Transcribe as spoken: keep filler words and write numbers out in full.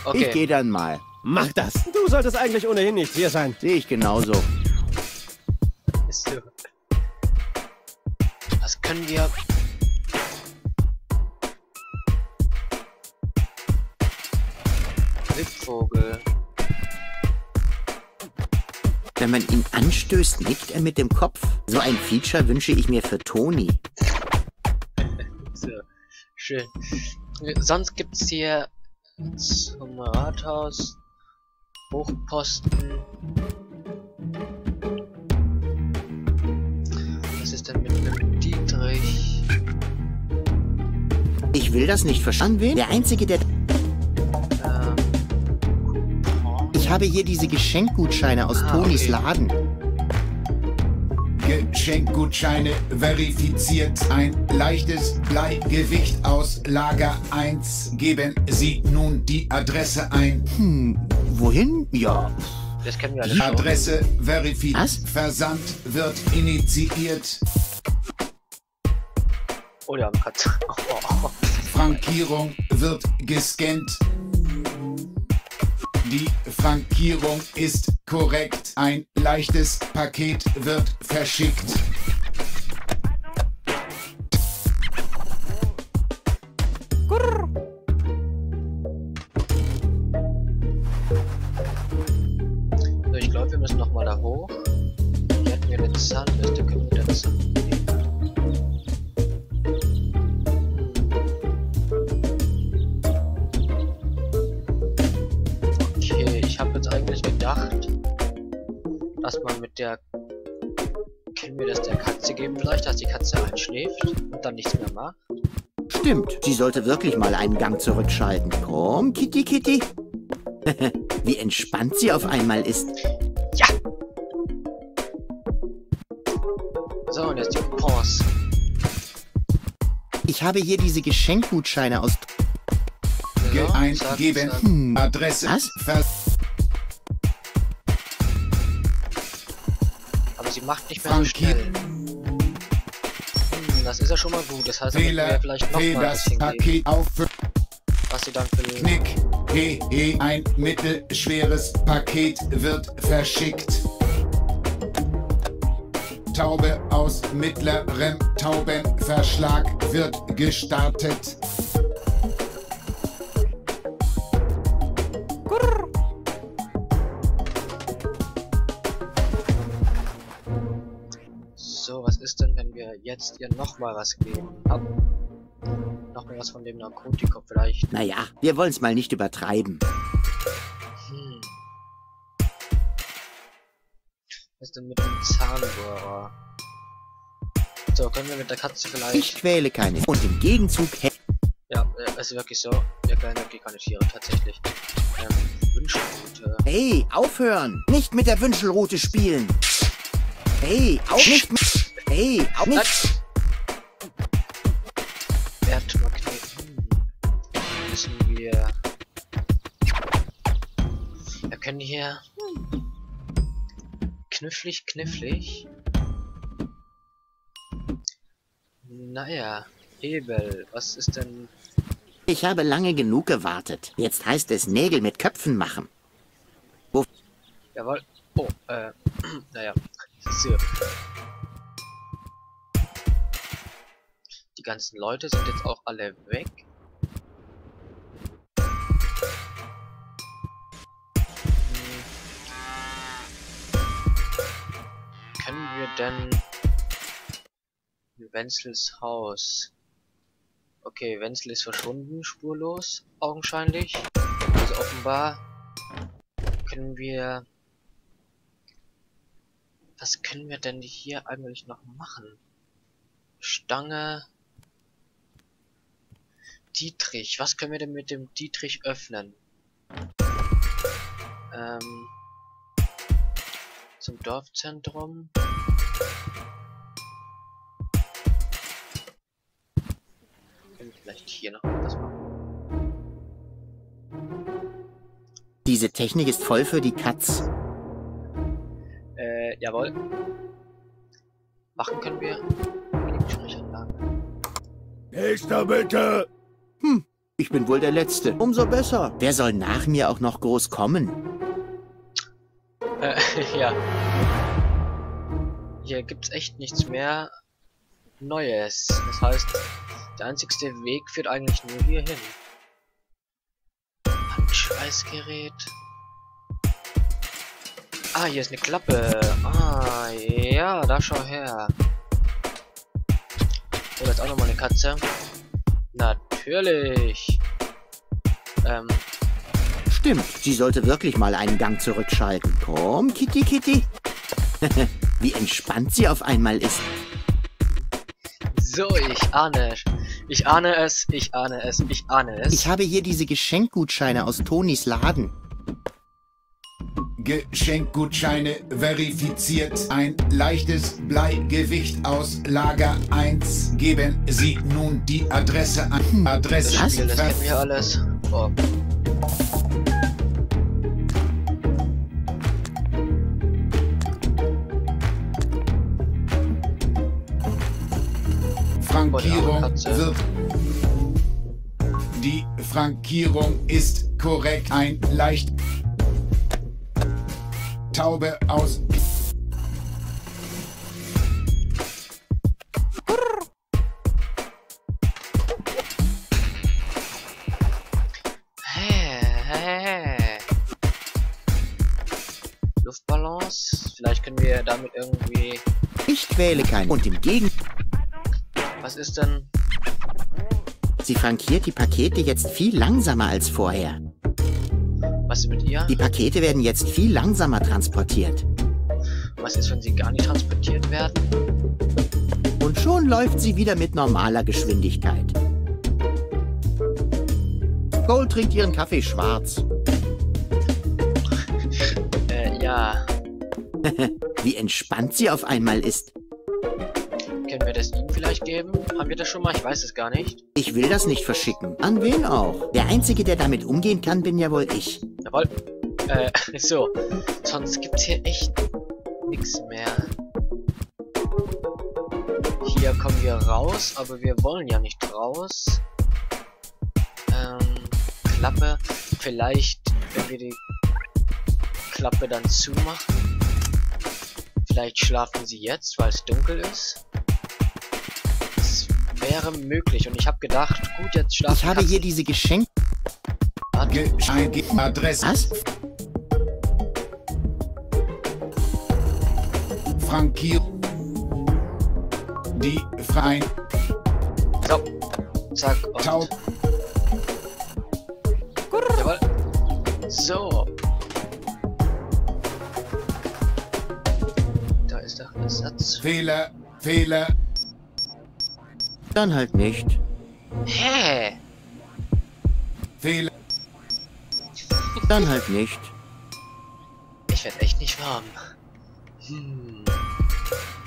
Okay. Ich gehe dann mal. Mach das. Du solltest eigentlich ohnehin nicht hier sein. Sehe ich genauso. So. Was können wir... Wildvogel. Wenn man ihn anstößt, nickt er mit dem Kopf. So ein Feature wünsche ich mir für Toni. So, schön. Sonst gibt's hier zum Rathaus Hochposten. Was ist denn mit dem Dietrich? Ich will das nicht verstanden werden. Der Einzige, der... Ähm, Ich habe hier diese Geschenkgutscheine aus Ah, Tonis okay. Laden. Geschenkgutscheine verifiziert. Ein leichtes Bleigewicht aus Lager eins. Geben Sie nun die Adresse ein. Hm, wohin? Ja. das kennen wir alle schon. Adresse verifiziert. Was? Versand wird initiiert. Oh, der haben Katze. Oh, Frankierung wird gescannt. Die Frankierung ist korrekt. Ein leichtes Paket wird verschickt. So, ich glaube, wir müssen noch mal da hoch. Hier hatten wir eine Zahnbürste, können wir das nehmen. Okay, ich habe jetzt eigentlich gedacht, dass man mit der... Können wir das der Katze geben vielleicht, dass die Katze einschläft und dann nichts mehr macht? Stimmt, sie sollte wirklich mal einen Gang zurückschalten. Komm, Kitty, Kitty. Wie entspannt sie auf einmal ist. Ja! So, und jetzt die Coupons. Ich habe hier diese Geschenkgutscheine aus... Ge So, eingeben. zack, zack. Hm, Adresse. Was? Ver Aber sie macht nicht mehr so schnell. Hm, das ist ja schon mal gut. Das heißt, da müssen wir Fehler. vielleicht noch Fehler. mal ein Das bisschen geben, Paket auf. was sie dann für... Knick. He, he. Ein mittelschweres Paket wird verschickt. Taube aus mittlerem Taubenverschlag wird gestartet. So, was ist denn, wenn wir jetzt ihr noch mal was geben? Ab. Noch mal was von dem Narkotikum vielleicht. Naja, wir wollen es mal nicht übertreiben. Hm. Was ist denn mit dem Zahnbohrer? So, können wir mit der Katze vielleicht... Ich quäle keine. Und im Gegenzug... hä- Ja, äh, es ist wirklich so. Wir können wirklich keine Tiere, tatsächlich. Ähm, Wünschelrute. Hey, aufhören! Nicht mit der Wünschelrute spielen! Hey, auch nicht mit... Hey, auch nicht... Erdmagneten. Hm. Müssen wir... Wir können hier... Knifflig, knifflig. Naja, Hebel, was ist denn... Ich habe lange genug gewartet. Jetzt heißt es Nägel mit Köpfen machen. Jawohl. Oh, äh, naja. So. Die ganzen Leute sind jetzt auch alle weg. Hm. Können wir denn... Wenzels Haus. Okay, Wenzel ist verschwunden, spurlos, augenscheinlich. Also offenbar können wir... Was können wir denn hier eigentlich noch machen? Stange... Dietrich, was können wir denn mit dem Dietrich öffnen? Ähm... Zum Dorfzentrum... Vielleicht hier noch was machen. Diese Technik ist voll für die Katz. Äh, jawohl. Machen können wir. Sprechanlage. Nächster bitte! Hm, Ich bin wohl der Letzte. Umso besser. Wer soll nach mir auch noch groß kommen? Äh, ja. Hier gibt's echt nichts mehr Neues. Das heißt, der einzigste Weg führt eigentlich nur hier hin. Handschweißgerät. Ah, hier ist eine Klappe. Ah, ja, da schau her. Oh, jetzt auch nochmal eine Katze. Natürlich. Ähm. Stimmt, sie sollte wirklich mal einen Gang zurückschalten. Komm, Kitty, Kitty. Wie entspannt sie auf einmal ist. So, ich ahne. Ich ahne es, ich ahne es, ich ahne es. Ich habe hier diese Geschenkgutscheine aus Tonis Laden. Geschenkgutscheine verifiziert. Ein leichtes Bleigewicht aus Lager eins. Geben Sie nun die Adresse an. Adresse. Das Spiel, das kennen wir alles. Oh. Frankierung wird. Die Frankierung ist korrekt. Ein leicht Taube aus. Luftballons. Vielleicht können wir damit irgendwie. Ich quäle keinen. Und im Gegenteil. Was ist denn? Sie frankiert die Pakete jetzt viel langsamer als vorher. Was ist mit ihr? Die Pakete werden jetzt viel langsamer transportiert. Was ist, wenn sie gar nicht transportiert werden? Und schon läuft sie wieder mit normaler Geschwindigkeit. Gold trinkt ihren Kaffee schwarz. äh, ja. Wie entspannt sie auf einmal ist. Können wir das ihm vielleicht geben? Haben wir das schon mal? Ich weiß es gar nicht. Ich will das nicht verschicken. An wen auch? Der Einzige, der damit umgehen kann, bin ja wohl ich. Jawohl. Äh, so. Sonst gibt's hier echt nichts mehr. Hier kommen wir raus, aber wir wollen ja nicht raus. Ähm, Klappe. Vielleicht, wenn wir die Klappe dann zumachen. Vielleicht schlafen sie jetzt, weil es dunkel ist. Das wäre möglich. Und ich habe gedacht, gut, jetzt schlafen Ich habe Katzen. hier diese Geschenke. Adresse. Was? Frankierung. Die freien. So. Zack. Und Taub. jawohl. So. Da ist der Ersatz. Fehler. Fehler. Dann halt nicht. Hä? Fehler. Dann halt nicht. Ich werd echt nicht warm. Hm.